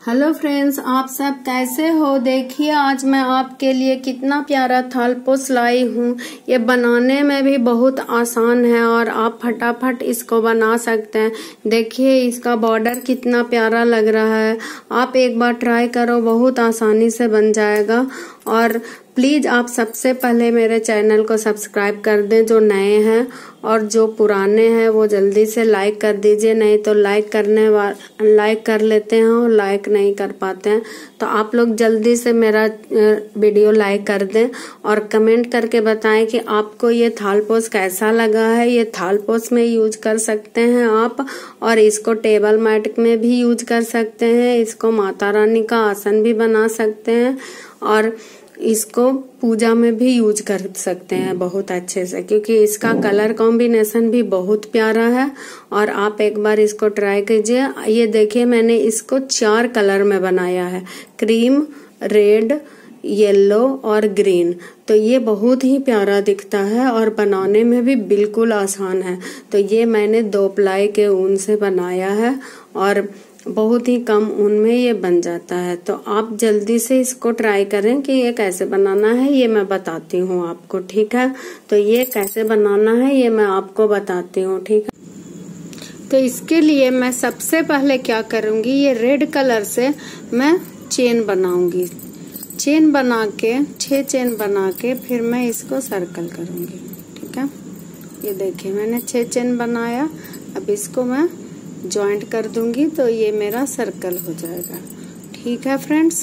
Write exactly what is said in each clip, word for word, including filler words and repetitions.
Hello friends, आप सब कैसे हो। देखिए आज मैं आपके लिए कितना प्यारा थालपोस लाई हूँ। ये बनाने में भी बहुत आसान है और आप फटाफट इसको बना सकते हैं। देखिए इसका बॉर्डर कितना प्यारा लग रहा है। आप एक बार ट्राई करो, बहुत आसानी से बन जाएगा। और प्लीज आप सबसे पहले मेरे चैनल को सब्सक्राइब कर दें जो नए हैं, और जो पुराने हैं वो जल्दी से लाइक कर दीजिए। नहीं तो लाइक करने वाले लाइक कर लेते हैं और लाइक नहीं कर पाते हैं, तो आप लोग जल्दी से मेरा वीडियो लाइक कर दें और कमेंट करके बताएं कि आपको ये थालपोस कैसा लगा है। ये थालपोस में यूज कर सकते हैं आप, और इसको टेबल मैट में भी यूज कर सकते हैं। इसको माता रानी का आसन भी बना सकते हैं और इसको पूजा में भी यूज कर सकते हैं बहुत अच्छे से, क्योंकि इसका कलर कॉम्बिनेशन भी बहुत प्यारा है। और आप एक बार इसको ट्राई कीजिए। ये देखिए मैंने इसको चार कलर में बनाया है, क्रीम, रेड, येलो और ग्रीन। तो ये बहुत ही प्यारा दिखता है और बनाने में भी बिल्कुल आसान है। तो ये मैंने दो प्लाई के ऊन से बनाया है और बहुत ही कम ऊन में ये बन जाता है। तो आप जल्दी से इसको ट्राई करें कि ये कैसे बनाना है, ये मैं बताती हूँ आपको, ठीक है। तो ये कैसे बनाना है ये मैं आपको बताती हूँ, ठीक है। तो इसके लिए मैं सबसे पहले क्या करूँगी, ये रेड कलर से मैं चेन बनाऊंगी। चेन बना के छह चेन बना के फिर मैं इसको सर्कल करूंगी, ठीक है। ये देखिए मैंने छह चेन बनाया। अब इसको मैं जॉइंट कर दूंगी तो ये मेरा सर्कल हो जाएगा, ठीक है फ्रेंड्स।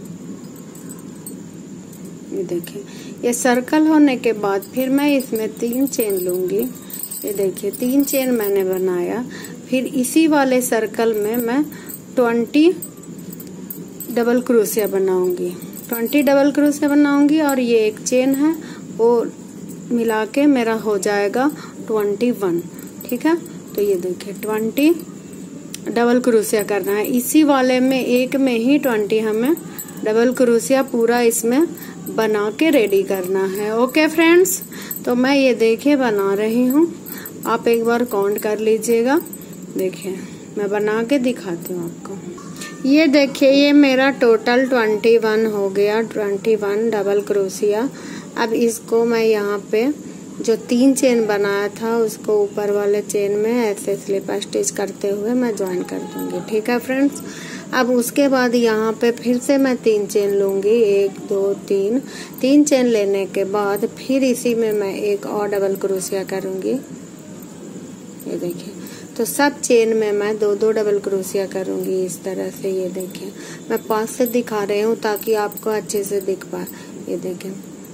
ये देखिए ये सर्कल होने के बाद फिर मैं इसमें तीन चेन लूंगी। ये देखिए तीन चेन मैंने बनाया। फिर इसी वाले सर्कल में मैं ट्वेंटी डबल क्रोशिया बनाऊंगी। ट्वेंटी डबल क्रोशिया बनाऊंगी और ये एक चेन है वो मिला के मेरा हो जाएगा ट्वेंटी वन, ठीक है। तो ये देखिए ट्वेंटी डबल क्रोशिया करना है। इसी वाले में एक में ही ट्वेंटी हमें डबल क्रोशिया पूरा इसमें बना के रेडी करना है। ओके फ्रेंड्स, तो मैं ये देखिए बना रही हूँ, आप एक बार काउंट कर लीजिएगा। देखिए मैं बना के दिखाती हूँ आपको। ये देखिए ये मेरा टोटल ट्वेंटी वन हो गया, ट्वेंटी वन डबल क्रोशिया। अब इसको मैं यहाँ पे जो तीन चेन बनाया था उसको ऊपर वाले चेन में ऐसे स्लिप स्टिच करते हुए मैं ज्वाइन कर दूंगी, ठीक है फ्रेंड्स। अब उसके बाद यहाँ पे फिर से मैं तीन चेन लूंगी, एक दो तीन। तीन चेन लेने के बाद फिर इसी में मैं एक और डबल क्रोशिया करूंगी। ये देखिए तो सब चेन में मैं दो दो डबल क्रोशिया करूंगी इस तरह से। ये देखिए मैं पास से दिखा रही हूँ ताकि आपको अच्छे से दिख पाए। ये देखिए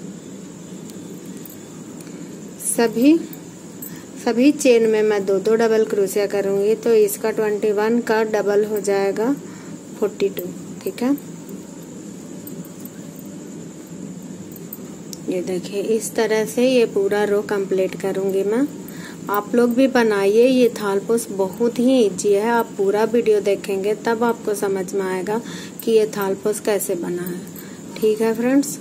सभी सभी चेन में मैं दो दो डबल क्रोशिया करूंगी, तो इसका ट्वेंटी वन का डबल हो जाएगा फोर्टी टू, ठीक है। ये देखिए इस तरह से ये पूरा रो कंप्लीट करूंगी मैं। आप लोग भी बनाइए, ये थालपोस बहुत ही इजी है। आप पूरा वीडियो देखेंगे तब आपको समझ में आएगा कि ये थालपोस कैसे बना है, ठीक है फ्रेंड्स।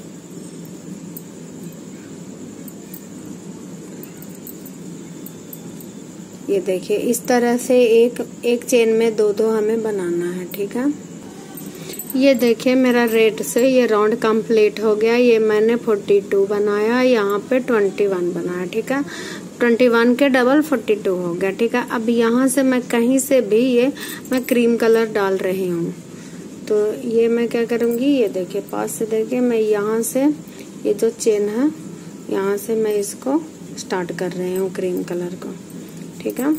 ये देखिए इस तरह से एक एक चेन में दो दो हमें बनाना है, ठीक है। ये देखिए मेरा रेड से ये राउंड कंप्लीट हो गया। ये मैंने फोर्टी टू बनाया, यहाँ पे ट्वेंटी वन बनाया, ठीक है। ट्वेंटी वन के डबल फोर्टी टू हो गया, ठीक है। अब यहाँ से मैं कहीं से भी ये मैं क्रीम कलर डाल रही हूँ, तो ये मैं क्या करूँगी, ये देखिए पास से देखिए मैं यहाँ से ये जो चेन है यहाँ से मैं इसको स्टार्ट कर रही हूँ क्रीम कलर को, ठीक है।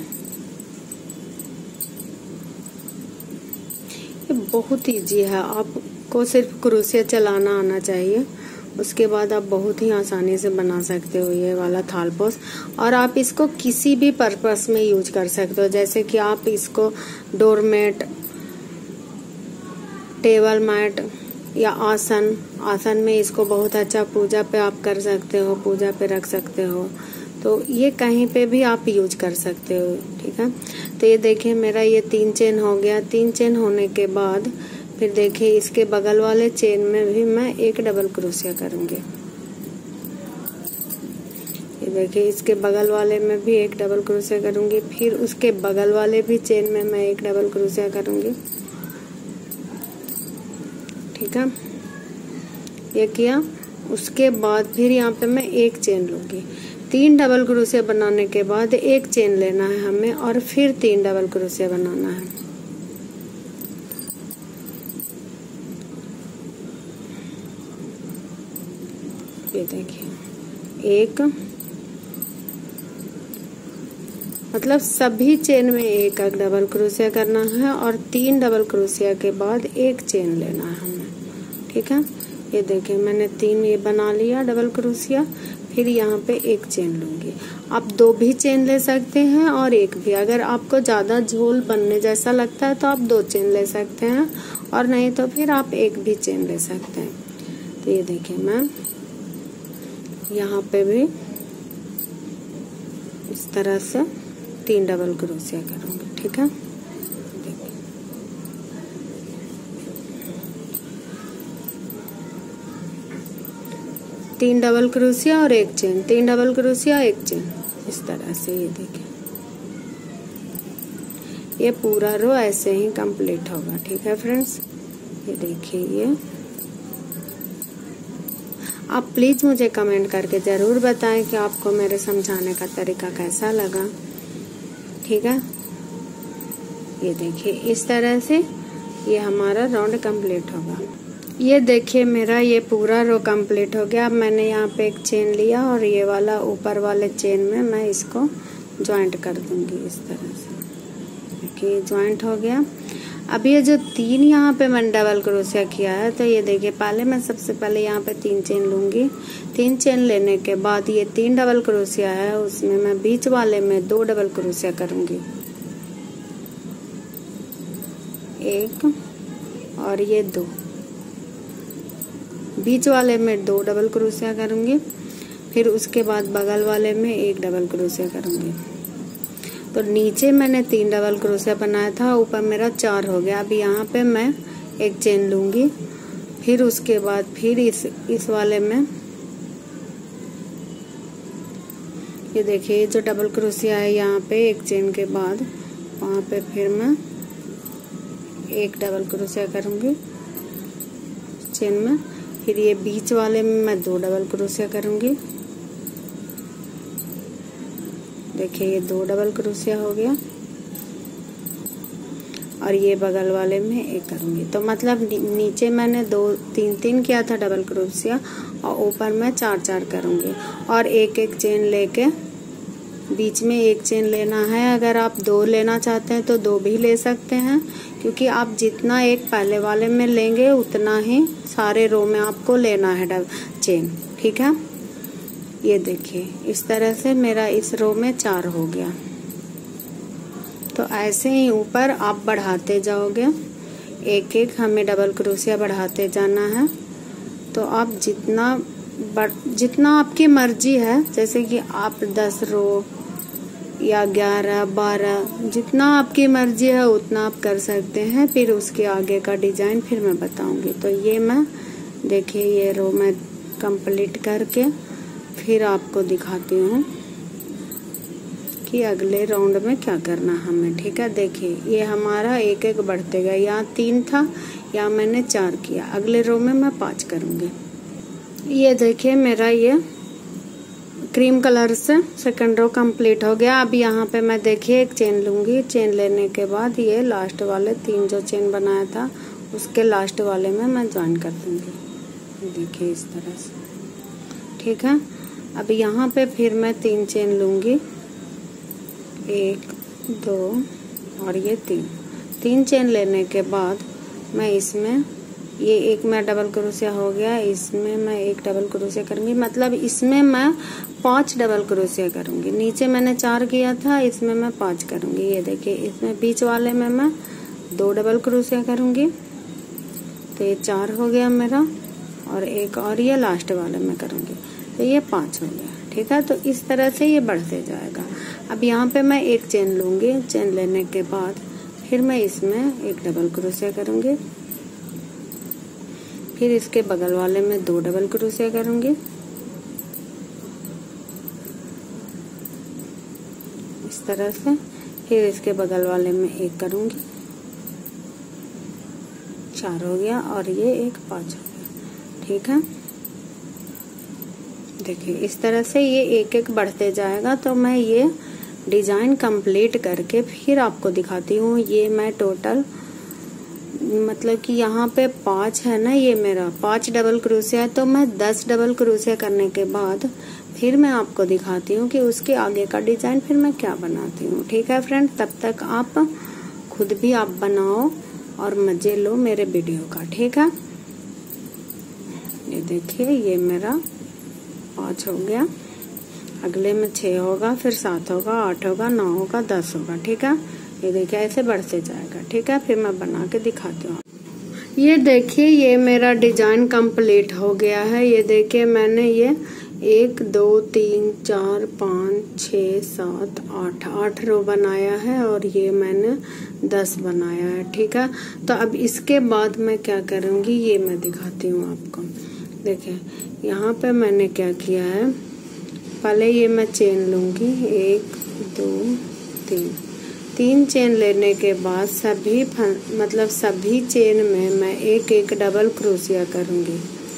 ये बहुत इजी है, आपको सिर्फ क्रोशिया चलाना आना चाहिए। उसके बाद आप बहुत ही आसानी से बना सकते हो ये वाला थालपोस। और आप इसको किसी भी पर्पस में यूज कर सकते हो, जैसे कि आप इसको डोरमेट, टेबल मैट या आसन आसन में इसको बहुत अच्छा पूजा पे आप कर सकते हो, पूजा पे रख सकते हो। तो ये कहीं पे भी आप यूज कर सकते हो, ठीक है। तो ये देखिए मेरा ये तीन चेन हो गया। तीन चेन होने के बाद फिर देखिए इसके बगल वाले चेन में भी मैं एक डबल क्रोशिया करूंगी। ये देखिए इसके बगल वाले में भी एक डबल क्रोशिया करूंगी। फिर उसके बगल वाले भी चेन में मैं एक डबल क्रोशिया करूंगी। ठीक है, ये किया। उसके बाद फिर यहाँ पे मैं एक चेन लूंगी। तीन डबल क्रोशिया बनाने के बाद एक चेन लेना है हमें और फिर तीन डबल क्रोशिया बनाना है। ये देखिए, एक मतलब सभी चेन में एक एक डबल क्रोशिया करना है और तीन डबल क्रोशिया के बाद एक चेन लेना है हमें, ठीक है। ये देखिए, मैंने तीन ये बना लिया डबल क्रोशिया, फिर यहाँ पे एक चेन लूंगी। आप दो भी चेन ले सकते हैं और एक भी। अगर आपको ज्यादा झोल बनने जैसा लगता है तो आप दो चेन ले सकते हैं, और नहीं तो फिर आप एक भी चेन ले सकते हैं। तो ये देखिए, मैं यहाँ पे भी इस तरह से तीन डबल क्रोशिया करूंगी, ठीक है। तीन डबल क्रोशिया और एक चेन, तीन डबल क्रोशिया एक चेन, इस तरह से। ये देखिए, ये पूरा रो ऐसे ही कंप्लीट होगा, ठीक है फ्रेंड्स। ये देखिए, ये आप प्लीज मुझे कमेंट करके जरूर बताएं कि आपको मेरे समझाने का तरीका कैसा लगा, ठीक है। ये देखिए, इस तरह से ये हमारा राउंड कंप्लीट होगा। ये देखिए, मेरा ये पूरा रो कंप्लीट हो गया। अब मैंने यहाँ पे एक चेन लिया और ये वाला ऊपर वाले चेन में मैं इसको ज्वाइंट कर दूंगी इस तरह से। देखिए, ज्वाइंट हो गया। अब ये जो तीन यहाँ पे मैंने डबल क्रोशिया किया है, तो ये देखिए, पहले मैं सबसे पहले यहाँ पे तीन चेन लूंगी। तीन चेन लेने के बाद ये तीन डबल क्रोशिया है, उसमें मैं बीच वाले में दो डबल क्रोशिया करूंगी, एक और ये दो। बीच वाले में दो डबल क्रोशिया करूंगी, फिर उसके बाद बगल वाले में एक डबल क्रोशिया करूंगी। तो नीचे मैंने तीन डबल क्रोशिया बनाया था, ऊपर मेरा चार हो गया। अब यहाँ पे मैं एक चेन लूंगी, फिर उसके बाद फिर इस इस वाले में ये देखिए, जो डबल क्रोशिया है यहाँ पे एक चेन के बाद वहाँ पे फिर मैं एक डबल क्रोशिया करूंगी चेन में। फिर ये बीच वाले में मैं दो डबल क्रोशिया करूंगी। देखिए, ये दो डबल क्रोशिया हो गया और ये बगल वाले में एक करूंगी। तो मतलब नीचे मैंने दो तीन तीन किया था डबल क्रोशिया और ऊपर मैं चार चार करूंगी और एक एक चेन लेके बीच में एक चेन लेना है। अगर आप दो लेना चाहते हैं तो दो भी ले सकते हैं, क्योंकि आप जितना एक पहले वाले में लेंगे उतना ही सारे रो में आपको लेना है डबल चेन, ठीक है। ये देखिए, इस तरह से मेरा इस रो में चार हो गया। तो ऐसे ही ऊपर आप बढ़ाते जाओगे, एक एक हमें डबल क्रोशिया बढ़ाते जाना है। तो आप जितना बढ़, जितना आपकी मर्जी है, जैसे कि आप दस रो या ग्यारह बारह, जितना आपकी मर्जी है उतना आप कर सकते हैं। फिर उसके आगे का डिजाइन फिर मैं बताऊंगी। तो ये मैं देखिए, ये रो मैं कंप्लीट करके फिर आपको दिखाती हूँ कि अगले राउंड में क्या करना हमें, ठीक है। देखिए, ये हमारा एक एक बढ़ते गया। यहाँ तीन था, यहाँ मैंने चार किया। अगले रो में मैं पांच करूंगी। ये देखिए, मेरा ये क्रीम कलर से सेकंड रो कंप्लीट हो गया। अब यहाँ पे मैं देखिए एक चेन लूंगी। चेन लेने के बाद ये लास्ट वाले तीन जो चेन बनाया था उसके लास्ट वाले में मैं ज्वाइन कर दूंगी। देखिए, इस तरह से, ठीक है। अब यहाँ पे फिर मैं तीन चेन लूंगी, एक दो और ये तीन। तीन चेन लेने के बाद मैं इसमें ये एक में डबल क्रोशिया हो गया, इसमें मैं एक डबल क्रोशिया करूंगी। मतलब इसमें मैं पांच डबल क्रोशिया करूंगी। नीचे मैंने चार किया था, इसमें मैं पांच करूंगी। ये देखिए, इसमें बीच वाले में मैं दो डबल क्रोशिया करूंगी। तो ये चार हो गया मेरा, और एक और ये लास्ट वाले में करूंगी, तो ये पांच हो गया, ठीक है। तो इस तरह से ये बढ़ते जाएगा। अब यहाँ पे मैं एक चेन लूंगी। चेन लेने के बाद फिर मैं इसमें एक डबल क्रोशिया करूंगी, फिर इसके बगल वाले में दो डबल क्रोशिया करूंगी, इस तरह से। फिर इसके बगल वाले में एक करूंगी, चार हो गया और ये एक पाँच हो गया। ठीक है, देखिए इस तरह से ये एक एक बढ़ते जाएगा। तो मैं ये डिजाइन कंप्लीट करके फिर आपको दिखाती हूँ। ये मैं टोटल मतलब कि यहाँ पे पाँच है ना, ये मेरा पाँच डबल क्रोशिया है, तो मैं दस डबल क्रोशिया करने के बाद फिर मैं आपको दिखाती हूँ कि उसके आगे का डिजाइन फिर मैं क्या बनाती हूँ। ठीक है फ्रेंड, तब तक आप खुद भी आप बनाओ और मजे लो मेरे वीडियो का। ठीक है, ये देखिए ये मेरा पाँच हो गया, अगले में छः होगा, फिर सात होगा, आठ होगा, नौ होगा, दस होगा। ठीक है, ये देखिए ऐसे बढ़ते जाएगा। ठीक है, फिर मैं बना के दिखाती हूँ। ये देखिए ये मेरा डिजाइन कंप्लीट हो गया है। ये देखिए मैंने ये एक दो तीन चार पाँच छः सात आठ आठ रो बनाया है और ये मैंने दस बनाया है। ठीक है, तो अब इसके बाद मैं क्या करूँगी ये मैं दिखाती हूँ आपको। देखिए यहाँ पे मैंने क्या किया है, पहले ये मैं चेन लूँगी, एक दो तीन तीन चेन लेने के बाद सभी मतलब सभी चेन में मैं एक एक डबल क्रोशिया करूँगी।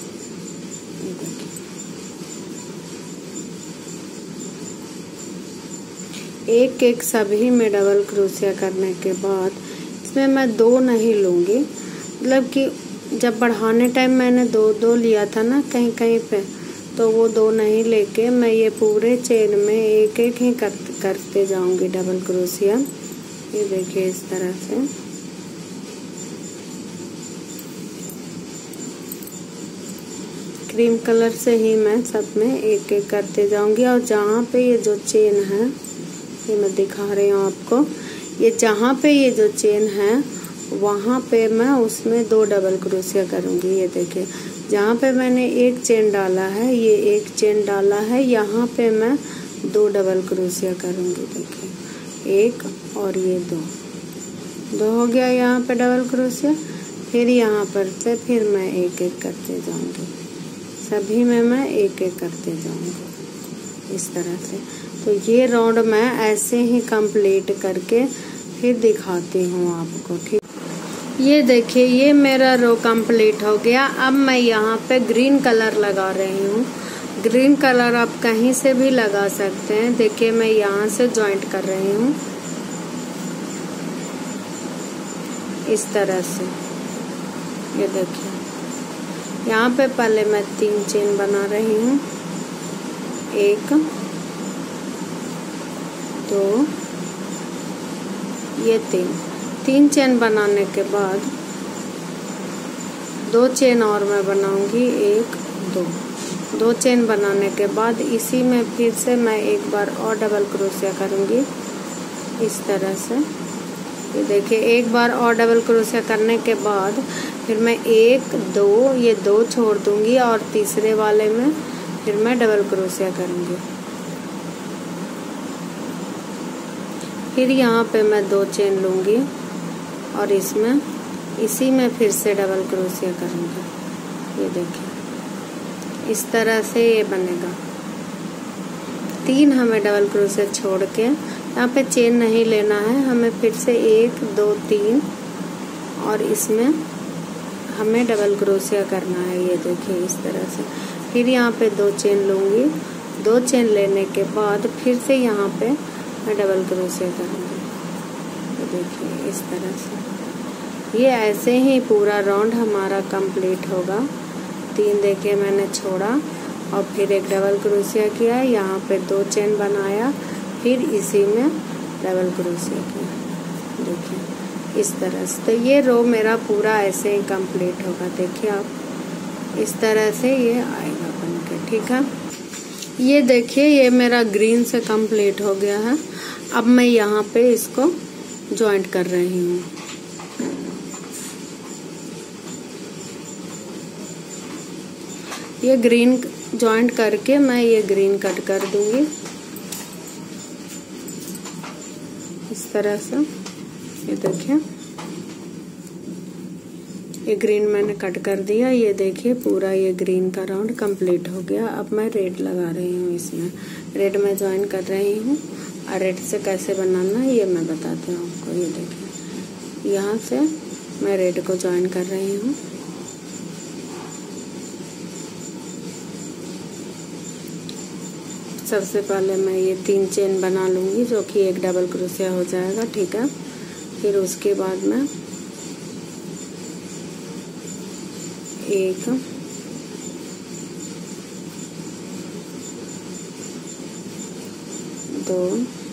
एक एक सभी में डबल क्रोशिया करने के बाद इसमें मैं दो नहीं लूँगी, मतलब कि जब बढ़ाने टाइम मैंने दो दो लिया था ना कहीं कहीं पे, तो वो दो नहीं लेके मैं ये पूरे चेन में एक एक ही कर, करते जाऊंगी डबल क्रोशिया। ये देखिए इस तरह से क्रीम कलर से ही मैं सब में एक एक करते जाऊंगी। और जहाँ पे ये जो चेन है ये मैं दिखा रही हूँ आपको, ये जहाँ पे ये जो चेन है वहाँ पे मैं उसमें दो डबल क्रोशिया करूँगी। ये देखिए जहाँ पे मैंने एक चेन डाला है, ये एक चेन डाला है, यहाँ पे मैं दो डबल क्रोशिया करूँगी। देखिए एक और ये दो दो हो गया यहाँ पे डबल क्रोशिया। फिर यहाँ पर से फिर मैं एक एक करते जाऊँगी, सभी में मैं एक एक करते जाऊँगी इस तरह से। तो ये राउंड मैं ऐसे ही कंप्लीट करके फिर दिखाती हूँ आपको। ठीक, ये देखिए ये मेरा रो कंप्लीट हो गया। अब मैं यहाँ पे ग्रीन कलर लगा रही हूँ। ग्रीन कलर आप कहीं से भी लगा सकते हैं। देखिए मैं यहाँ से जॉइंट कर रही हूँ इस तरह से। ये देखिए यहाँ पे पहले मैं तीन चेन बना रही हूँ, एक दो ये तीन तीन चेन बनाने के बाद दो चेन और मैं बनाऊंगी, एक दो दो चेन बनाने के बाद इसी में फिर से मैं एक बार और डबल क्रोशिया करूंगी इस तरह से। ये देखिए एक बार और डबल क्रोशिया करने के बाद फिर मैं एक दो ये दो छोड़ दूंगी और तीसरे वाले में फिर मैं डबल क्रोशिया करूंगी। फिर यहाँ पे मैं दो चेन लूँगी और इसमें इसी में फिर से डबल क्रोशिया करूँगी। ये देखिए इस तरह से ये बनेगा। तीन हमें डबल क्रोशिया छोड़ के यहाँ पे चेन नहीं लेना है, हमें फिर से एक दो तीन और इसमें हमें डबल क्रोशिया करना है। ये देखिए इस तरह से। फिर यहाँ पे दो चेन लूँगी, दो चेन लेने के बाद फिर से यहाँ पे मैं डबल क्रोशिया करूँगी। ये देखिए इस तरह से। ये ऐसे ही पूरा राउंड हमारा कंप्लीट होगा। तीन देखिए मैंने छोड़ा और फिर एक डबल क्रोशिया किया, यहाँ पे दो चेन बनाया, फिर इसी में डबल क्रोशिया किया। देखिए इस तरह से। तो ये रो मेरा पूरा ऐसे ही कंप्लीट होगा। देखिए आप इस तरह से ये आएगा बनके। ठीक है, ये देखिए ये मेरा ग्रीन से कंप्लीट हो गया है। अब मैं यहाँ पे इसको जॉइंट कर रही हूँ। ये ग्रीन जॉइंट करके मैं ये ग्रीन कट कर दूंगी इस तरह से। ये देखिए ये ग्रीन मैंने कट कर दिया। ये देखिए पूरा ये ग्रीन का राउंड कंप्लीट हो गया। अब मैं रेड लगा रही हूँ, इसमें रेड में ज्वाइन कर रही हूँ और रेड से कैसे बनाना है ये मैं बताती हूँ आपको। ये देखिए यहाँ से मैं रेड को ज्वाइन कर रही हूँ। सबसे पहले मैं ये तीन चेन बना लूँगी, जो कि एक डबल क्रोशिया हो जाएगा, ठीक है। फिर उसके बाद मैं एक दो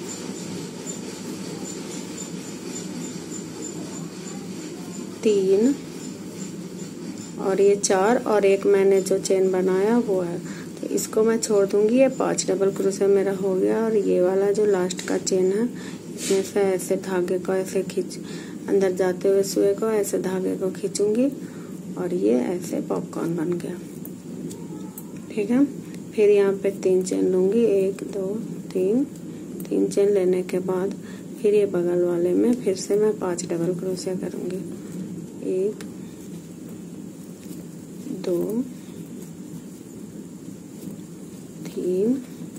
तीन और ये चार और एक मैंने जो चेन बनाया वो है, तो इसको मैं छोड़ दूंगी। ये पांच डबल क्रोशिया मेरा हो गया। और ये वाला जो लास्ट का चेन है, इसमें से ऐसे धागे को ऐसे खींच अंदर जाते हुए सुई को ऐसे धागे को खींचूंगी और ये ऐसे पॉपकॉर्न बन गया, ठीक है। फिर यहाँ पे तीन चेन लूंगी, एक दो तीन तीन चेन लेने के बाद फिर ये बगल वाले में फिर से मैं पांच डबल क्रोशिया करूंगी। एक दो तीन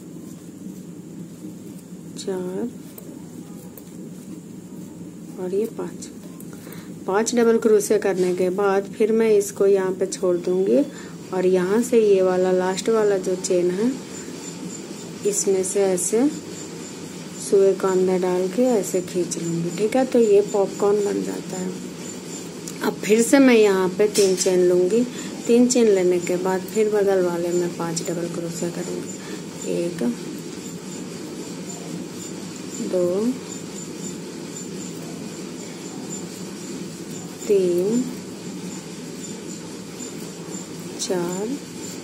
चार और ये पांच पांच डबल क्रोशिया करने के बाद फिर मैं इसको यहाँ पे छोड़ दूंगी और यहाँ से ये वाला लास्ट वाला जो चेन है, इसमें से ऐसे सुई को अंदर डाल के ऐसे खींच लूंगी, ठीक है। तो ये पॉपकॉर्न बन जाता है। अब फिर से मैं यहाँ पे तीन चेन लूंगी। तीन चेन लेने के बाद फिर बगल वाले में पांच डबल क्रोशिया करूंगी। एक दो तीन चार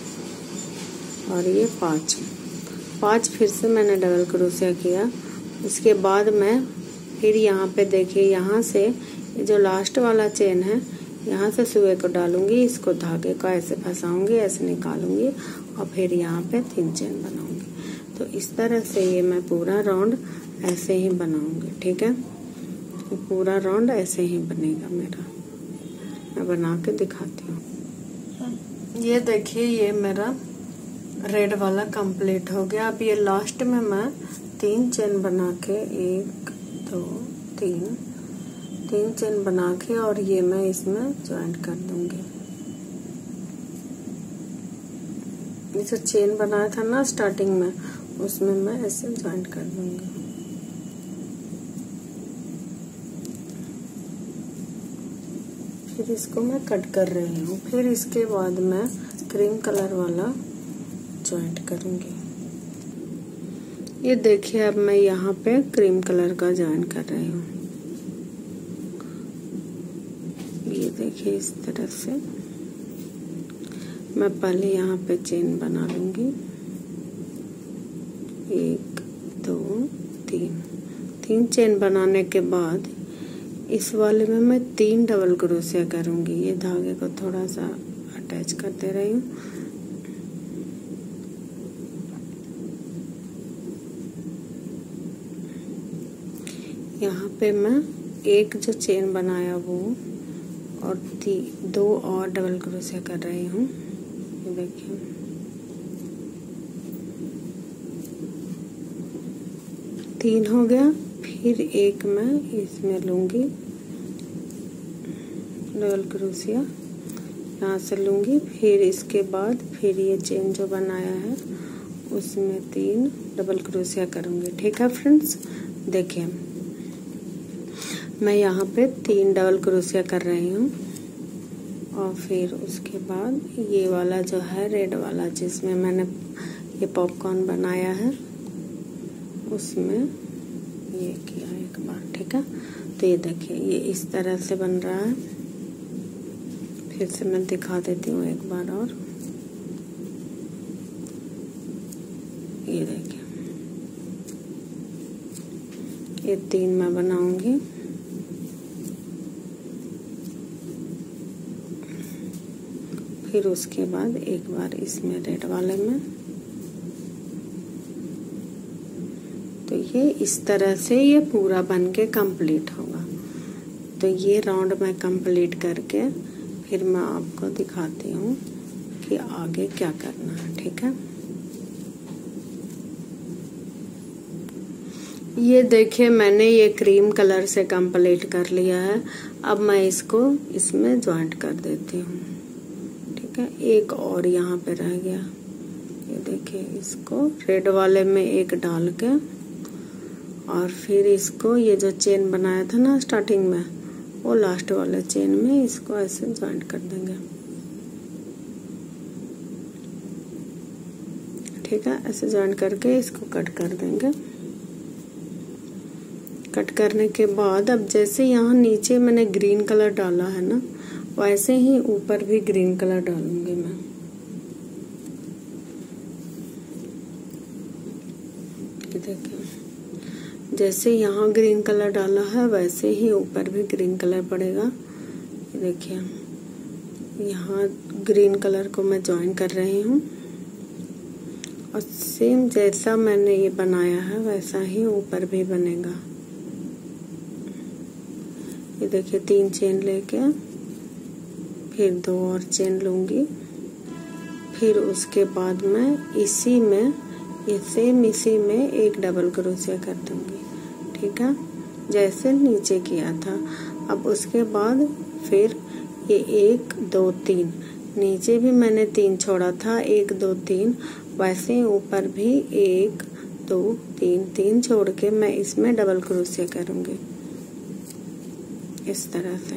और ये पांच पांच फिर से मैंने डबल क्रोशिया किया। इसके बाद मैं फिर यहाँ पे देखिए, यहाँ से ये जो लास्ट वाला चेन है, यहाँ से सुई को डालूंगी, इसको धागे को ऐसे फंसाऊंगी, ऐसे निकालूंगी और फिर यहाँ पे तीन चेन बनाऊंगी। तो इस तरह से ये मैं पूरा राउंड ऐसे ही बनाऊंगी, ठीक है। पूरा राउंड ऐसे ही बनेगा मेरा। मैं बना के दिखाती हूँ। ये देखिए, ये मेरा रेड वाला कंप्लीट हो गया। अब ये लास्ट में मैं तीन चेन बना के एक दो तीन तीन चेन बना के और ये मैं इसमें ज्वाइंट कर दूंगी। ये जो चेन बनाया था ना स्टार्टिंग में, उसमें मैं ऐसे ज्वाइंट कर दूंगी। फिर इसको मैं कट कर रही हूँ। फिर इसके बाद मैं क्रीम कलर वाला ज्वाइंट करूंगी। ये देखिए, अब मैं यहाँ पे क्रीम कलर का ज्वाइंट कर रही हूँ। ये देखिए, इस तरह से मैं पहले यहाँ पे चेन बना लूंगी। एक दो तीन तीन चेन बनाने के बाद इस वाले में मैं तीन डबल क्रोशिया करूंगी। ये धागे को थोड़ा सा अटैच करते रही हूँ। यहाँ पे मैं एक जो चेन बनाया वो और ती, दो और डबल क्रोशिया कर रही हूँ। ये देखिए, तीन हो गया। फिर एक मैं इसमें लूंगी डबल क्रोशिया, यहाँ से लूंगी। फिर इसके बाद फिर ये चेन जो बनाया है उसमें तीन डबल क्रोशिया करूंगी, ठीक है फ्रेंड्स। देखिए, मैं यहाँ पे तीन डबल क्रोशिया कर रही हूँ और फिर उसके बाद ये वाला जो है रेड वाला जिसमें मैंने ये पॉपकॉर्न बनाया है उसमें ये किया एक बार, ठीक है। तो ये देखिए, ये इस तरह से बन रहा है। फिर से मैं दिखा देती हूँ एक बार और। ये देखिए, ये तीन मैं बनाऊंगी। फिर उसके बाद एक बार इसमें रेड वाले में। तो ये इस तरह से ये पूरा बन के कंप्लीट होगा। तो ये राउंड मैं कंप्लीट करके फिर मैं आपको दिखाती हूँ कि आगे क्या करना है, ठीक है। ये देखिए मैंने ये क्रीम कलर से कंप्लीट कर लिया है। अब मैं इसको इसमें ज्वाइंट कर देती हूँ। ठीक है, एक और यहाँ पे रह गया। ये देखिए इसको रेड वाले में एक डाल के और फिर इसको ये जो चेन बनाया था ना स्टार्टिंग में, वो लास्ट वाले चेन में इसको ऐसे ज्वाइंट कर देंगे। ठीक है, ऐसे ज्वाइंट करके इसको कट कर देंगे। कट करने के बाद अब जैसे यहाँ नीचे मैंने ग्रीन कलर डाला है ना, वैसे ही ऊपर भी ग्रीन कलर डालूंगी मैं। देखिए जैसे यहाँ ग्रीन कलर डाला है वैसे ही ऊपर भी ग्रीन कलर पड़ेगा। देखिए यहाँ ग्रीन कलर को मैं ज्वाइन कर रही हूँ और सेम जैसा मैंने ये बनाया है वैसा ही ऊपर भी बनेगा। ये देखिए तीन चेन लेके फिर दो और चेन लूंगी, फिर उसके बाद मैं इसी में ये सेम इसी में एक डबल क्रोशिया कर दूंगी। ठीक है, जैसे नीचे किया था। अब उसके बाद फिर ये एक दो तीन, नीचे भी मैंने तीन छोड़ा था, एक दो तीन, वैसे ही ऊपर भी एक दो तीन तीन छोड़ के मैं इसमें डबल क्रोशिया करूंगी इस तरह से।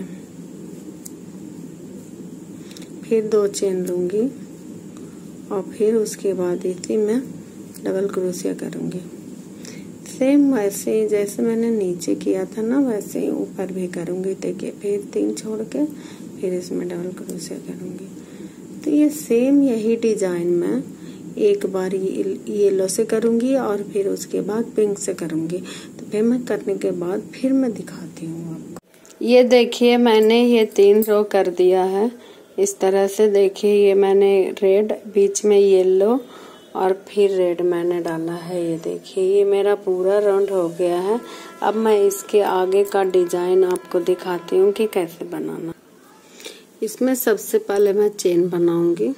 फिर दो चेन लूंगी और फिर उसके बाद इसी में डबल क्रोशिया करूंगी। सेम वैसे ही जैसे मैंने नीचे किया था ना वैसे ही ऊपर भी करूंगी। देखिए फिर तीन छोड़ के फिर इसमें डबल क्रोशिया करूंगी। तो ये सेम यही डिजाइन में एक बार येलो से करूंगी और फिर उसके बाद पिंक से करूंगी। तो फिर मैं करने के बाद फिर मैं दिखाती हूँ आपको। ये देखिए मैंने ये तीन रो कर दिया है इस तरह से। देखिए ये मैंने रेड, बीच में येलो और फिर रेड मैंने डाला है। ये देखिए ये मेरा पूरा राउंड हो गया है। अब मैं इसके आगे का डिजाइन आपको दिखाती हूँ कि कैसे बनाना। इसमें सबसे पहले मैं चेन बनाऊंगी।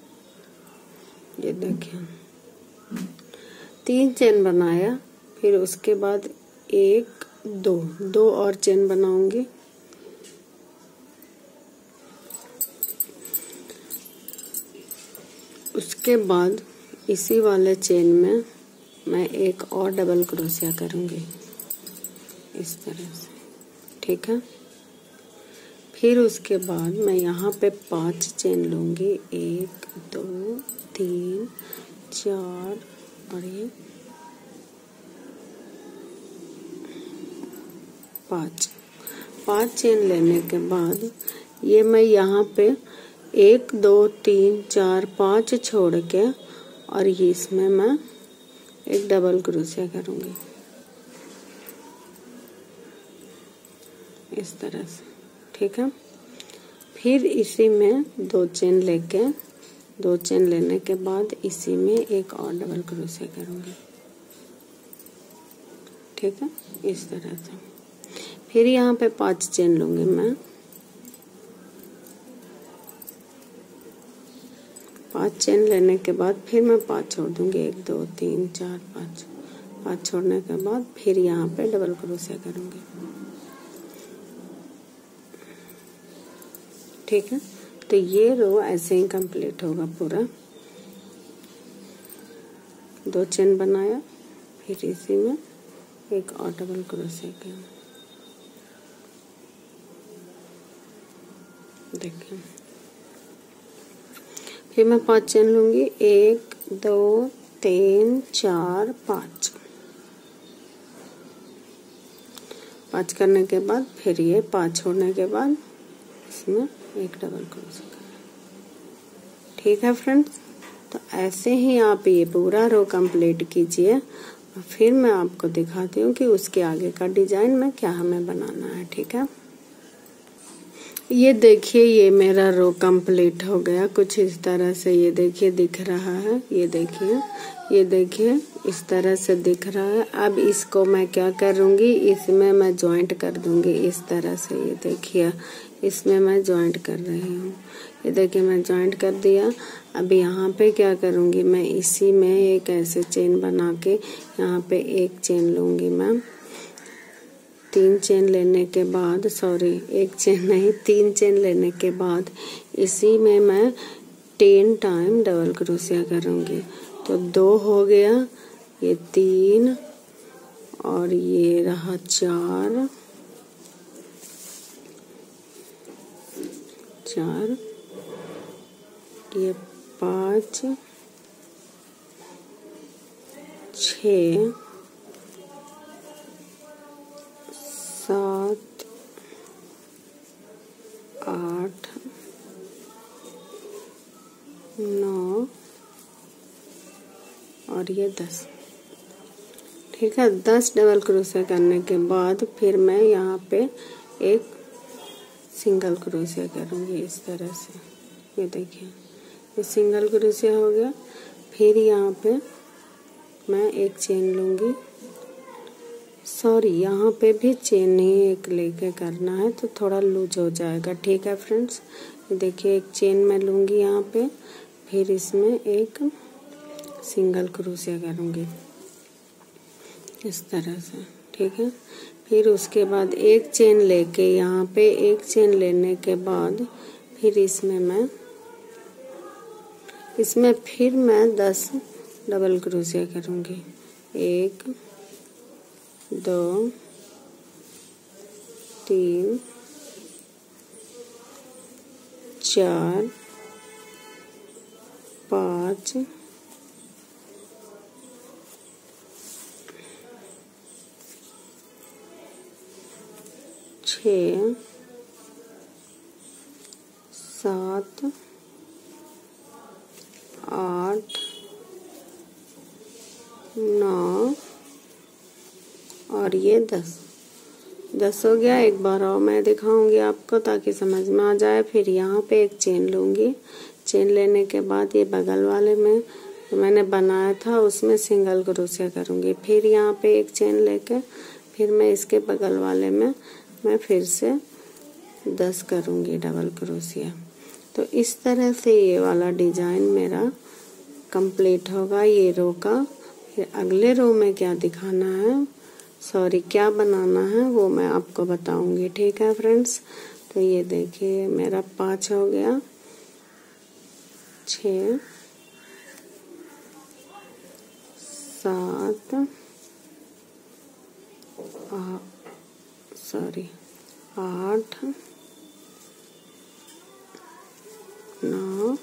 ये देखिए तीन चेन बनाया, फिर उसके बाद एक दो दो और चेन बनाऊंगी। उसके बाद इसी वाले चेन में मैं एक और डबल क्रोशिया करूंगी इस तरह से। ठीक है, फिर उसके बाद मैं यहाँ पे पांच चेन लूंगी, एक दो तीन चार और ये पाँच पाँच चेन लेने के बाद ये मैं यहाँ पे एक दो तीन चार पाँच छोड़ के और ये इसमें मैं एक डबल क्रोशिया करूंगी इस तरह से। ठीक है, फिर इसी में दो चेन लेके दो चेन लेने के बाद इसी में एक और डबल क्रोशिया करूंगी। ठीक है, इस तरह से। फिर यहाँ पे पांच चेन लूंगी मैं, पांच चेन लेने के बाद फिर मैं पांच छोड़ दूंगी, एक दो तीन चार पाँच। पांच छोड़ने के बाद फिर यहाँ पे डबल क्रोशिया करूंगी। ठीक है, तो ये रो ऐसे ही कंप्लीट होगा पूरा। दो चेन बनाया, फिर इसी में एक और डबल क्रोशिया किया। देखिए फिर मैं पांच चेन लूंगी, एक दो तीन चार पाँच। पाँच करने के बाद फिर ये पाँच छोड़ने के बाद इसमें एक डबल क्रोशिया करना। ठीक है फ्रेंड्स, तो ऐसे ही आप ये पूरा रो कंप्लीट कीजिए और फिर मैं आपको दिखाती हूँ कि उसके आगे का डिजाइन में क्या हमें बनाना है। ठीक है, ये देखिए ये मेरा रो कंप्लीट हो गया कुछ इस तरह से। ये देखिए दिख रहा है, ये देखिए ये देखिए इस तरह से दिख रहा है। अब इसको मैं क्या करूँगी, इसमें मैं ज्वाइंट कर दूंगी इस तरह से। ये देखिए इसमें मैं ज्वाइंट कर रही हूँ। ये देखिए मैं जॉइंट कर दिया। अब यहाँ पे क्या करूँगी, मैं इसी में एक ऐसे चेन बना के यहाँ पे एक चेन लूँगी मैं। तीन चेन लेने के बाद, सॉरी एक चेन नहीं, तीन चेन लेने के बाद इसी में मैं टेन टाइम डबल क्रोशिया करूँगी। तो दो हो गया, ये तीन और ये रहा चार, चार, ये पाँच, छ, सात, आठ, नौ और ये दस। ठीक है, दस डबल क्रोशिया करने के बाद फिर मैं यहाँ पे एक सिंगल क्रोशिया करूँगी इस तरह से। ये देखिए ये सिंगल क्रोशिया हो गया। फिर यहाँ पे मैं एक चेन लूँगी, सॉरी यहाँ पे भी चेन ही एक लेके करना है तो थोड़ा लूज हो जाएगा। ठीक है फ्रेंड्स, ये देखिए एक चेन मैं लूँगी यहाँ पे, फिर इसमें एक सिंगल क्रोशिया करूँगी इस तरह से। ठीक है, फिर उसके बाद एक चेन लेके यहाँ पे एक चेन लेने के बाद फिर इसमें मैं इसमें फिर मैं दस डबल क्रोशिया करूँगी। एक, दो, तीन, चार, पाँच, छः, सात, आठ, नौ और ये दस। दस हो गया। एक बार और मैं दिखाऊंगी आपको ताकि समझ में आ जाए। फिर यहाँ पे एक चेन लूँगी, चेन लेने के बाद ये बगल वाले में जो मैंने बनाया था उसमें सिंगल क्रोशिया करूँगी। फिर यहाँ पे एक चेन लेके फिर मैं इसके बगल वाले में मैं फिर से दस करूँगी डबल क्रोशिया। तो इस तरह से ये वाला डिजाइन मेरा कंप्लीट होगा ये रो का। फिर अगले रो में क्या दिखाना है, सॉरी क्या बनाना है वो मैं आपको बताऊंगी। ठीक है फ्रेंड्स, तो ये देखिए मेरा पाँच हो गया, छ, सात, सॉरी आठ, नौ,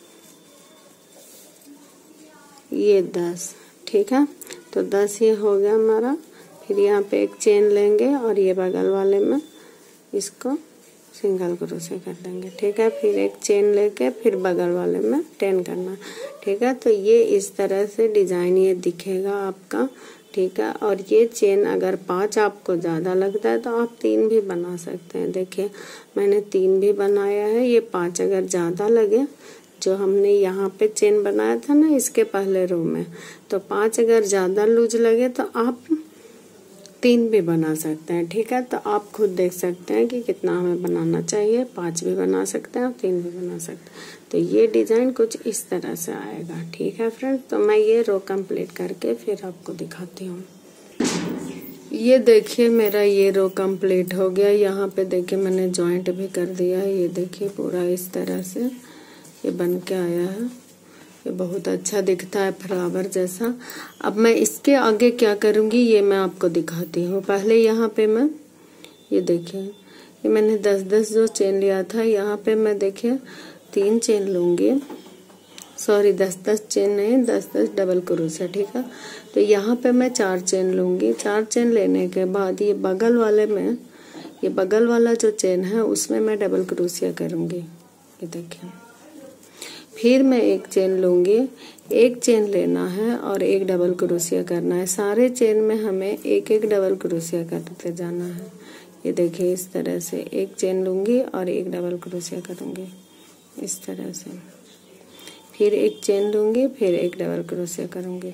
ये दस। ठीक है, तो दस ये हो गया हमारा। फिर यहाँ पे एक चेन लेंगे और ये बगल वाले में इसको सिंगल क्रोशिया कर देंगे। ठीक है, फिर एक चेन लेके फिर बगल वाले में टेन करना। ठीक है, तो ये इस तरह से डिजाइन ये दिखेगा आपका। ठीक है, और ये चेन अगर पांच आपको ज्यादा लगता है तो आप तीन भी बना सकते हैं। देखिए मैंने तीन भी बनाया है। ये पांच अगर ज्यादा लगे, जो हमने यहाँ पे चेन बनाया था ना इसके पहले रो में, तो पांच अगर ज्यादा लूज लगे तो आप तीन भी बना सकते हैं। ठीक है, तो आप खुद देख सकते हैं कि कितना हमें बनाना चाहिए। पांच भी बना सकते हैं और तीन भी बना सकते हैं। तो ये डिजाइन कुछ इस तरह से आएगा। ठीक है फ्रेंड्स, तो मैं ये रो कंप्लीट करके फिर आपको दिखाती हूँ। ये देखिए मेरा ये रो कंप्लीट हो गया। यहाँ पे देखिए मैंने जॉइंट भी कर दिया। ये देखिए पूरा इस तरह से ये बन के आया है। ये बहुत अच्छा दिखता है फ्लावर जैसा। अब मैं इसके आगे क्या करूंगी ये मैं आपको दिखाती हूँ। पहले यहाँ पे मैं ये देखिए ये मैंने दस दस जो चेन लिया था, यहाँ पे मैं देखिए तीन चेन लूंगी, सॉरी दस दस चेन नहीं, दस दस डबल क्रोशिया। ठीक है, तो यहाँ पे मैं चार चेन लूंगी। चार चेन लेने के बाद ये बगल वाले में ये बगल वाला जो चेन है उसमें मैं डबल क्रोशिया करूंगी। ये देखिए, फिर मैं एक चेन लूंगी, एक चेन लेना है और एक डबल क्रोशिया करना है। सारे चेन में हमें एक एक डबल क्रोशिया करते जाना है। ये देखिए इस तरह से एक चेन लूंगी और एक डबल क्रोशिया करूंगी इस तरह से। फिर एक चेन लूंगी, फिर एक डबल क्रोशिया करूंगी।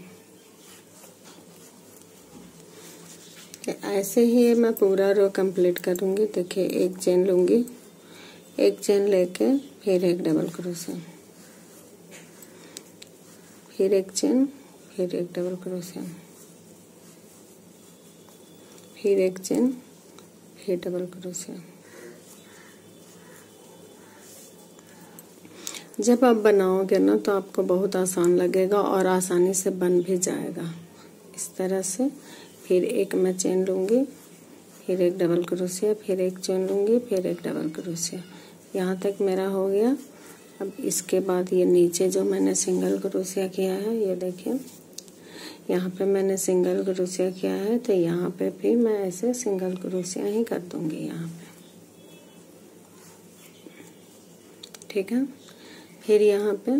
ऐसे ही मैं पूरा रो कंप्लीट करूंगी। देखिए एक चेन लूंगी, एक चेन लेके फिर एक डबल क्रोशिया, फिर एक चेन, फिर एक डबल क्रोशिया, फिर एक चेन, फिर डबल क्रोशिया। जब आप बनाओगे ना तो आपको बहुत आसान लगेगा और आसानी से बन भी जाएगा इस तरह से। फिर एक मैं चेन लूँगी, फिर एक डबल क्रोशिया, फिर एक चेन लूँगी, फिर एक डबल क्रोशिया। यहाँ तक मेरा हो गया। अब इसके बाद ये नीचे जो मैंने सिंगल क्रोशिया किया है, ये देखिए यहाँ पे मैंने सिंगल क्रोशिया किया है, तो यहाँ पे भी मैं ऐसे सिंगल क्रोशिया ही कर दूंगी यहाँ पे, ठीक है। फिर यहाँ पे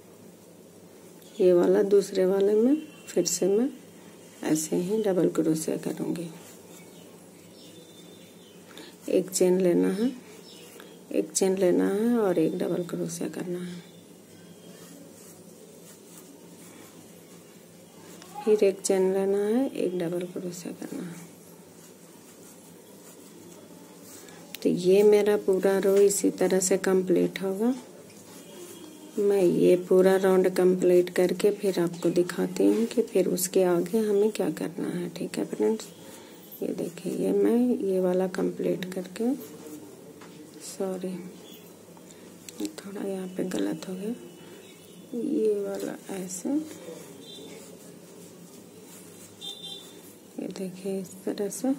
ये वाला दूसरे वाले में फिर से मैं ऐसे ही डबल क्रोशिया करूँगी। एक चेन लेना है, एक चेन लेना है और एक डबल क्रोशिया करना है। फिर एक चेन लेना है, एक डबल क्रोशिया करना है। तो ये मेरा पूरा रो इसी तरह से कंप्लीट होगा। मैं ये पूरा राउंड कंप्लीट करके फिर आपको दिखाती हूँ कि फिर उसके आगे हमें क्या करना है, ठीक है फ्रेंड्स। ये देखिए, ये मैं ये वाला कंप्लीट करके, सॉरी थोड़ा यहाँ पे गलत हो गया, ये वाला ऐसे, ये देखिए इस तरह से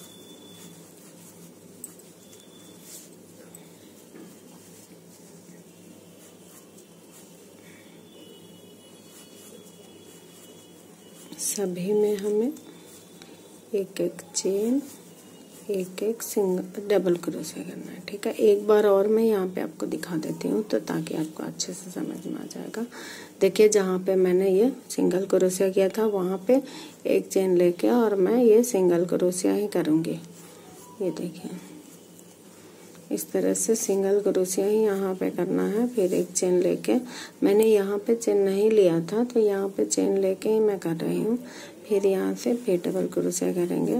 सभी में हमें एक एक चेन, एक एक सिंगल डबल क्रोशिया करना है, ठीक है। एक बार और मैं यहाँ पे आपको दिखा देती हूँ तो ताकि आपको अच्छे से समझ में आ जाएगा। देखिए, जहाँ पे मैंने ये सिंगल क्रोशिया किया था वहाँ पे एक चेन लेके और मैं ये सिंगल क्रोशिया ही करूँगी। ये देखिए, इस तरह से सिंगल क्रोशिया ही यहाँ पे करना है। फिर एक चेन लेके, मैंने यहाँ पे चेन नहीं लिया था तो यहाँ पे चेन लेके ही मैं कर रही हूँ। फिर यहाँ से फिर डबल क्रोशिया करेंगे।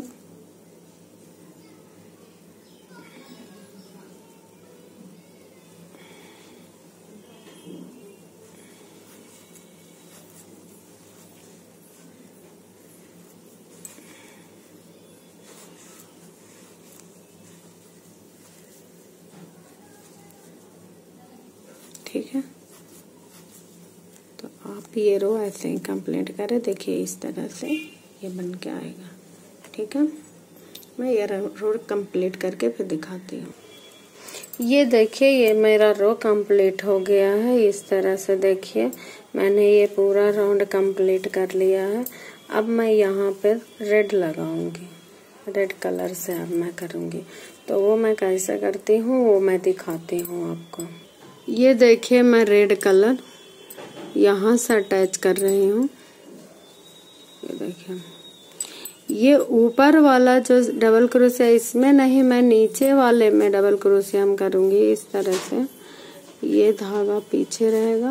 ठीक है, तो आप ये रो ऐसे ही कंप्लीट करें। देखिए इस तरह से ये बन के आएगा, ठीक है। मैं ये रो कंप्लीट करके फिर दिखाती हूँ। ये देखिए, ये मेरा रो कंप्लीट हो गया है। इस तरह से देखिए मैंने ये पूरा राउंड कंप्लीट कर लिया है। अब मैं यहाँ पे रेड लगाऊंगी, रेड कलर से अब मैं करूँगी। तो वो मैं कैसे करती हूँ वो मैं दिखाती हूँ आपको। ये देखिए, मैं रेड कलर यहाँ से अटैच कर रही हूँ। ये देखिए, ये ऊपर वाला जो डबल क्रोशिया इसमें नहीं, मैं नीचे वाले में डबल क्रोशिया हम करूँगी। इस तरह से ये धागा पीछे रहेगा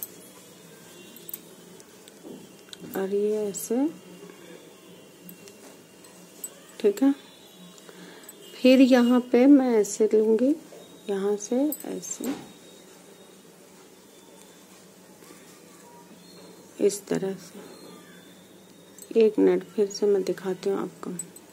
और ये ऐसे, ठीक है। फिर यहाँ पे मैं ऐसे लूँगी, यहाँ से ऐसे, इस तरह से। एक मिनट फिर से मैं दिखाती हूँ आपको।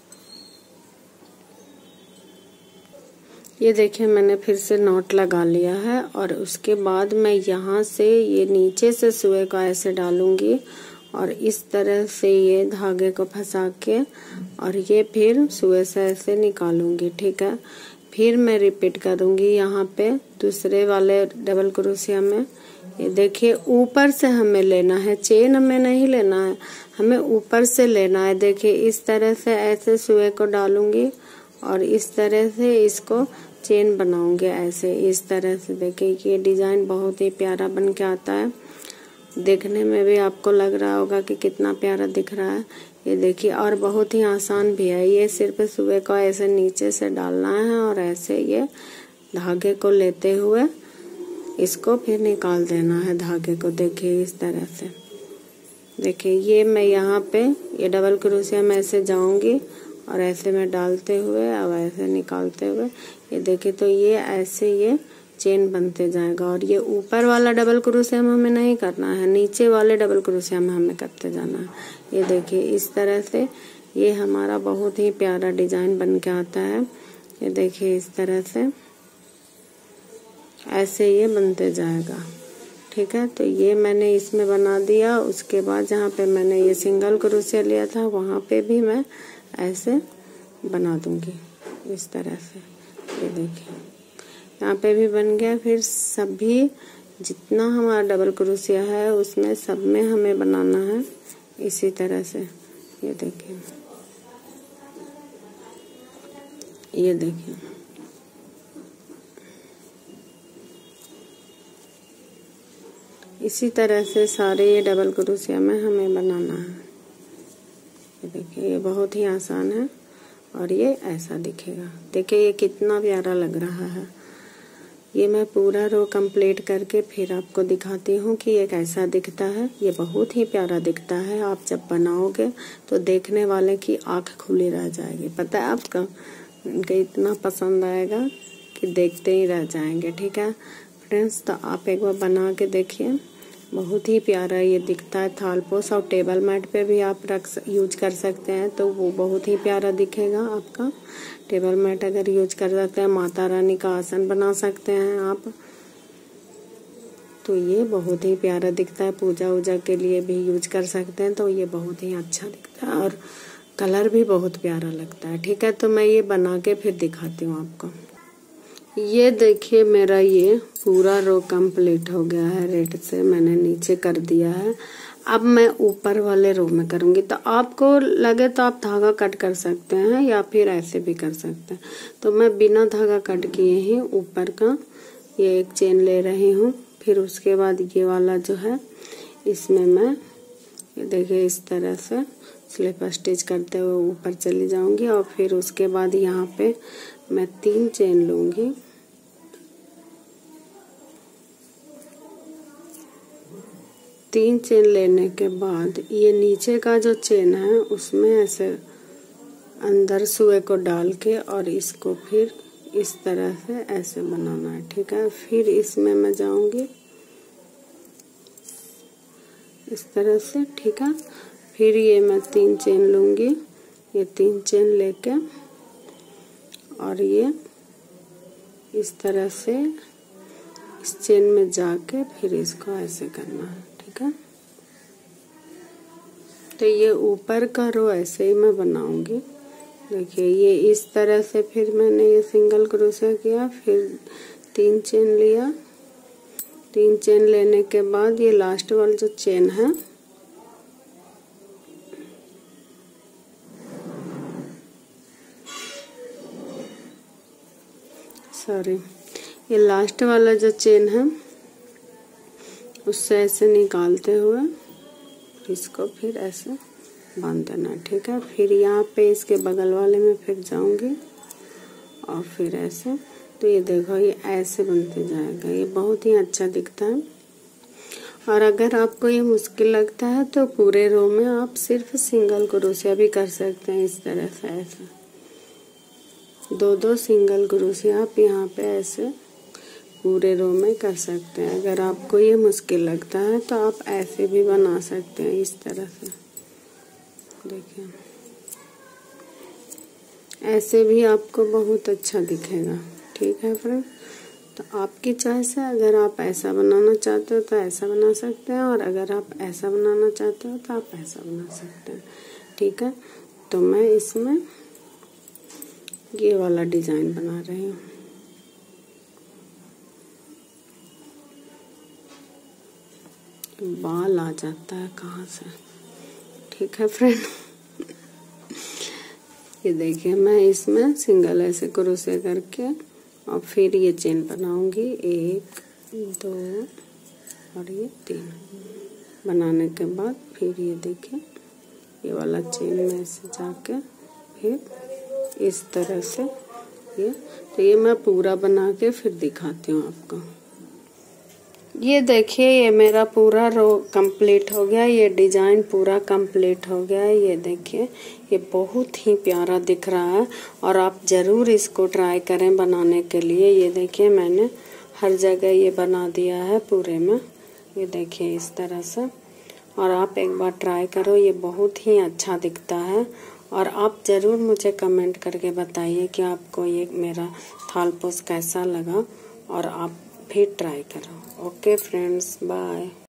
ये देखिए, मैंने फिर से नॉट लगा लिया है और उसके बाद मैं यहाँ से ये नीचे से सुई को ऐसे डालूंगी और इस तरह से ये धागे को फंसा के और ये फिर सुई से ऐसे निकालूंगी, ठीक है। फिर मैं रिपीट करूंगी यहाँ पे दूसरे वाले डबल क्रोशिया में। ये देखिए, ऊपर से हमें लेना है, चेन हमें नहीं लेना है, हमें ऊपर से लेना है। देखिए इस तरह से ऐसे सुई को डालूंगी और इस तरह से इसको चेन बनाऊंगी ऐसे, इस तरह से। देखिए ये डिजाइन बहुत ही प्यारा बन के आता है, देखने में भी आपको लग रहा होगा कि कितना प्यारा दिख रहा है। ये देखिए, और बहुत ही आसान भी है। ये सिर्फ सुई को ऐसे नीचे से डालना है और ऐसे ये धागे को लेते हुए इसको फिर निकाल देना है धागे को। देखिए इस तरह से। देखिए ये मैं यहाँ पे ये डबल क्रोशिया में ऐसे जाऊंगी और ऐसे में डालते हुए अब ऐसे निकालते हुए ये देखिए, तो ये ऐसे ये चेन बनते जाएगा। और ये ऊपर वाला डबल क्रोशिया में हमें नहीं करना है, नीचे वाले डबल क्रोशिया में हमें करते जाना है। ये देखिए इस तरह से ये हमारा बहुत ही प्यारा डिजाइन बन के आता है। ये देखिए इस तरह से ऐसे ये बनते जाएगा। ठीक है, तो ये मैंने इसमें बना दिया। उसके बाद जहाँ पे मैंने ये सिंगल क्रोशिया लिया था वहाँ पे भी मैं ऐसे बना दूंगी इस तरह से। ये देखिए यहाँ पे भी बन गया। फिर सभी जितना हमारा डबल क्रोशिया है उसमें सब में हमें बनाना है इसी तरह से। ये देखिए, ये देखिए इसी तरह से सारे ये डबल क्रोशिया में हमें बनाना है। ये देखिए ये बहुत ही आसान है और ये ऐसा दिखेगा। देखिए ये कितना प्यारा लग रहा है। ये मैं पूरा रो कंप्लीट करके फिर आपको दिखाती हूँ कि ये कैसा दिखता है। ये बहुत ही प्यारा दिखता है। आप जब बनाओगे तो देखने वाले की आंख खुली रह जाएगी। पता है आपका, उनके इतना पसंद आएगा कि देखते ही रह जाएंगे। ठीक है फ्रेंड्स, तो आप एक बार बना के देखिए, बहुत ही प्यारा ये दिखता है। थालपोश और टेबल मैट पे भी आप रख यूज कर सकते हैं तो वो बहुत ही प्यारा दिखेगा आपका। टेबल मैट अगर यूज कर सकते हैं, माता रानी का आसन बना सकते हैं आप, तो ये बहुत ही प्यारा दिखता है। पूजा वूजा के लिए भी यूज कर सकते हैं तो ये बहुत ही अच्छा दिखता है और कलर भी बहुत प्यारा लगता है। ठीक है, तो मैं ये बना के फिर दिखाती हूँ आपको। ये देखिए मेरा ये पूरा रो कंप्लीट हो गया है। रेड से मैंने नीचे कर दिया है। अब मैं ऊपर वाले रो में करूंगी। तो आपको लगे तो आप धागा कट कर सकते हैं या फिर ऐसे भी कर सकते हैं। तो मैं बिना धागा कट किए ही ऊपर का ये एक चेन ले रही हूँ। फिर उसके बाद ये वाला जो है इसमें मैं ये देखिए इस तरह से स्लिप स्टिच करते हुए ऊपर चली जाऊंगी। और फिर उसके बाद यहाँ पे मैं तीन चेन लूंगी। तीन चेन लेने के बाद ये नीचे का जो चेन है उसमें ऐसे अंदर सुए को डाल के और इसको फिर इस तरह से ऐसे बनाना है। ठीक है, फिर इसमें मैं जाऊंगी इस तरह से। ठीक है, फिर ये मैं तीन चेन लूंगी। ये तीन चेन लेके और ये इस तरह से इस चेन में जाके फिर इसको ऐसे करना है। ठीक है, तो ये ऊपर का रो ऐसे ही मैं बनाऊंगी। देखिए ये इस तरह से फिर मैंने ये सिंगल क्रोशिया किया, फिर तीन चेन लिया। तीन चेन लेने के बाद ये लास्ट वाला जो चेन है सॉरी ये लास्ट वाला जो चेन है उससे ऐसे निकालते हुए इसको फिर ऐसे बांध देना। ठीक है, फिर यहाँ पे इसके बगल वाले में फिर जाऊंगी और फिर ऐसे। तो ये देखो ये ऐसे बनते जाएगा। ये बहुत ही अच्छा दिखता है। और अगर आपको ये मुश्किल लगता है तो पूरे रो में आप सिर्फ सिंगल क्रोशिया भी कर सकते हैं इस तरह से। ऐसे दो दो सिंगल क्रोशिया आप यहाँ पे ऐसे पूरे रो में कर सकते हैं। अगर आपको ये मुश्किल लगता है तो आप ऐसे भी बना सकते हैं इस तरह से। देखिए ऐसे भी आपको बहुत अच्छा दिखेगा। ठीक है फ्रेंड, तो आपकी चॉइस है। अगर आप ऐसा बनाना चाहते हो तो ऐसा बना सकते हैं और अगर आप ऐसा बनाना चाहते हो तो आप ऐसा बना सकते हैं। ठीक है, तो मैं इसमें ये वाला डिजाइन बना रही हूँ। बाल आ जाता है कहाँ से। ठीक है फ्रेंड, ये देखिए मैं इसमें सिंगल ऐसे क्रोशिया करके और फिर ये चेन बनाऊंगी। एक दो और ये तीन बनाने के बाद फिर ये देखिए ये वाला चेन में ऐसे जाके फिर इस तरह से ये। तो ये मैं पूरा बना के फिर दिखाती हूँ आपको। ये देखिए, ये मेरा पूरा रो कंप्लीट हो गया, ये डिजाइन पूरा कंप्लीट हो गया है। ये देखिए, ये बहुत ही प्यारा दिख रहा है और आप जरूर इसको ट्राई करें बनाने के लिए। ये देखिए, मैंने हर जगह ये बना दिया है पूरे में। ये देखिए इस तरह से, और आप एक बार ट्राई करो, ये बहुत ही अच्छा दिखता है। और आप ज़रूर मुझे कमेंट करके बताइए कि आपको ये मेरा थालपोस कैसा लगा, और आप भी ट्राई करो। Okay friends, bye.